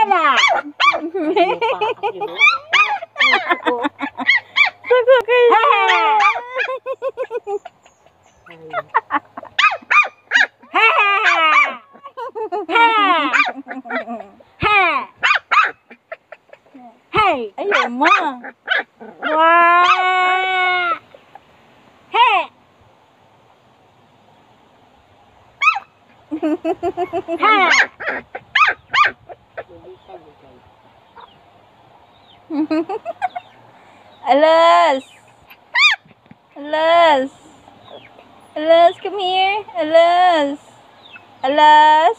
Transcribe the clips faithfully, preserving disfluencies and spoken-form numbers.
Hala! Suko kayo. Ha! Ha! Ha! Ha! Hey! Ayaw ma. Wow! Hey! Ha! Alas. Alas. Alas, come here. Alas. Alas.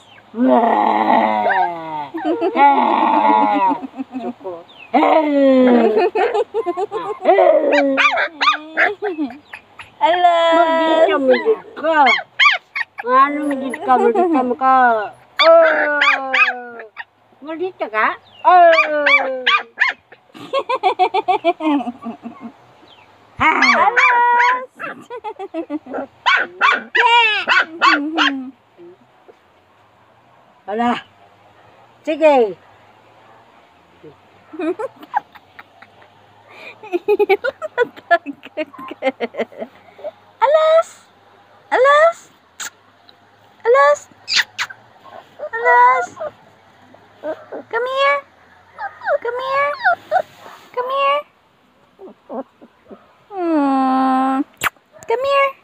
Suko. Alas. Magdita mo dito ka. Ano magdita ka? Magdita mo ka. Oh! Magdita ka? Oh! Ha! Alas. Hala. Sige. Alas. Alas. Alas. Alas. Come here. Come here. Come here. Hmm. Come here.